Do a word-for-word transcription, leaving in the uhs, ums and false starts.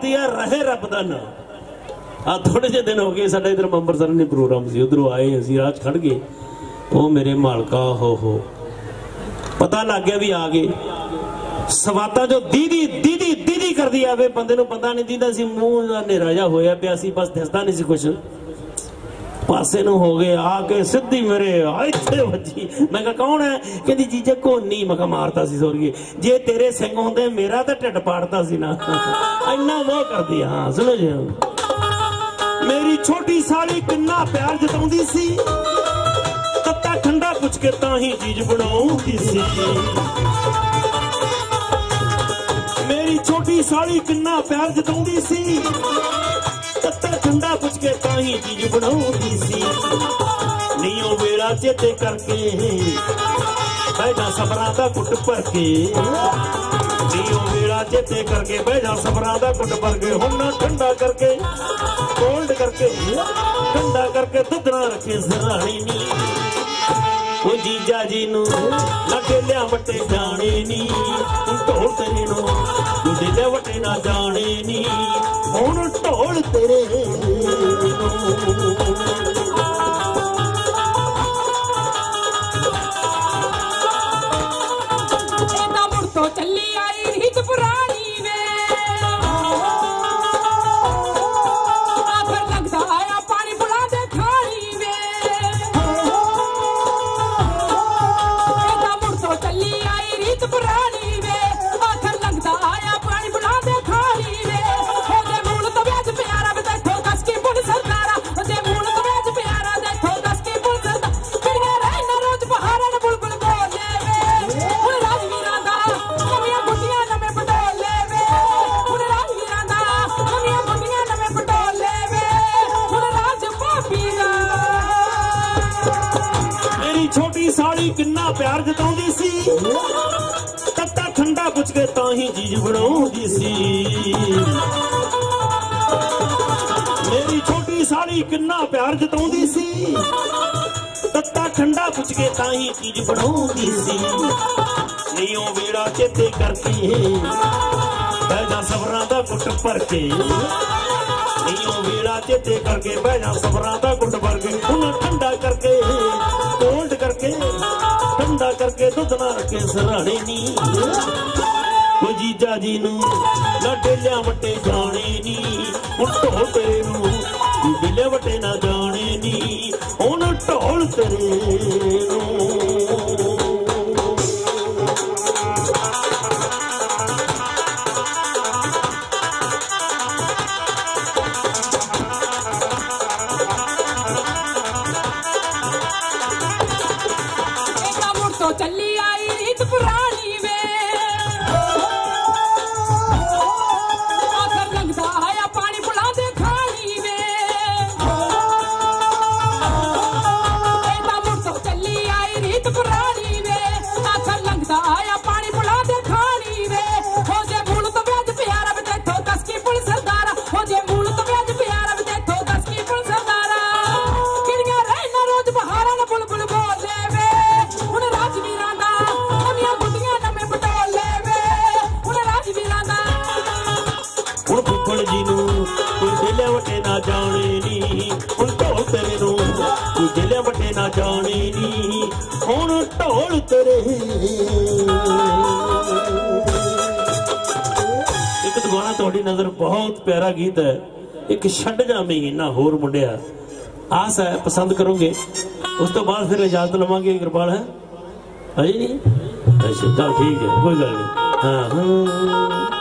करती है रहे रब दा नाम। आ थोड़े जे दिन हो गए साडा इधर अंबरसर ने प्रोग्राम सी, उधरों आए असीं राह खड़ गए, ओ मेरे मालका हो हो पता लग गया भी आ गए। सवाता जो दीदी दीदी दीदी कर दी आवे, बंदे नूं पता नहीं दीदा सी, मूँह दा नेरा जिहा होया पिया सी, बस दिसदा नहीं सी कुछ। पासे नूं हो गए, आके सीधी मेरे इत्थे वजी। मैं कहा कौन है? कहती जीजे कोनी। मैं कहा मारता सी सोरिए, जे तेरे सिंह होंदे मेरा तो ढिड पाड़ता सी ना। इन्ना मोह कर दी। हाँ सुनो जी, मेरी छोटी साली किन्ना प्यार जताउंदी सी, तत्ता ठंडा पुछ के ताही चीज बनाउंदी सी। मेरी छोटी साली किन्ना प्यार जताउंदी सी, तत्ता ठंडा पुछ के ताही चीज बनाउंदी सी। नीओ वेला चेते करके बैठा सबरां दा कुट भर के, नीओ वेला चेते करके बैठा सबरां दा कुट भर के। हुण ना ठंडा करके कोल्ड करके ठंडा करके दुध ना रखे सराणी नी। ओ जीजा जी नू ना डेलिया वटे जाने नी, ढोल तेरे नू डेलिया वटे ना जाने नी, हुण ढोल तेरे नू। चली आई रीत पुरानी वे, आखिर लगता आया पानी बुला दे खानी वे। मुड़ तो चली आई रीत पुरानी वे, आखिर लगता आया पानी बुला दे खानी वे। ओदे मूल तो ब्याज प्यारा वे देखो कस की बुल सरदारा, ओदे मूल तो ब्याज प्यारा देखो कस की बुल सरदारा। किड़िया रहे ना रोज बहारा न बुलबुल बोले वे, हुण राजवीरां दा नवीं बुटियां नवें पटोले वे। हुण राजवीरां दा नवीं बुटियां नवें पटोले वे, हुण राज भाभी दा। मेरी छोटी साली किन्ना प्यार जताउंदी सी, तत्ता ठंडा पुछ के ताही चीज बनाउंदी सी। मेरी छोटी साली किन्ना प्यार जताउंदी सी, तत्ता ठंडा पुछ के ताही चीज बनाउंदी सी। नीओ वेड़ा चेते करके बैठा सबरां दा कुट भर के, नीओ वेड़ा चेते करके बैठा सबरां दा कुट भर के। हुण ठंडा करके कोल्ड करके ठंडा करके दुध ना रखे सराणे नी। ओ जीजा जी नू ना डेलिया वटे जाने नी, हुण ढोल तेरे नू डेलिया वटे ना जाने नी, हुण ढोल तेरे नू। तो चली आई रीत पुरानी वे, आखिर लगता आया पानी बुला दे खानी वे। मुड़ तो चली आई रीत पुरानी वे, आखिर लगता आया पानी बुला दे खानी वे। हो जे मूल तो ब्याज प्यारा वे देखो कस की पुल सरदारा, हो जे मूल तो ब्याज प्यारा वे देखो कस की पुल सरदारा। किड़िया रहे ना रोज बहारा न बुलबुल बोले वे, हुण राजवीरां दा नवीं बुटियां नवें पटोले वे। हुण राजवीरां दा हुण फुफड़ जी नू कोई डेलिया वटे ना जाने नी, हुण ढोल तेरे नू कोई डेलिया वटे ना जाने नी, हुण ढोल तेरे। एक गाना तुहाडी नजर बहुत प्यारा गीत है, एक छड्ड जा महीना होर मुंडिया। आस है पसंद करोगे, उस तो बाद फिर इजाजत लवांगे। कृपाल है अजी नहीं? अच्छा चल ठीक है, कोई गल नहीं। हाँ हाँ